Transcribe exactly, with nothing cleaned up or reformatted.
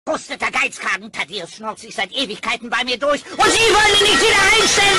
verpusteter Geizkragen. Thaddeus schnurrt sich seit Ewigkeiten bei mir durch und Sie wollen ihn nicht wieder einstellen!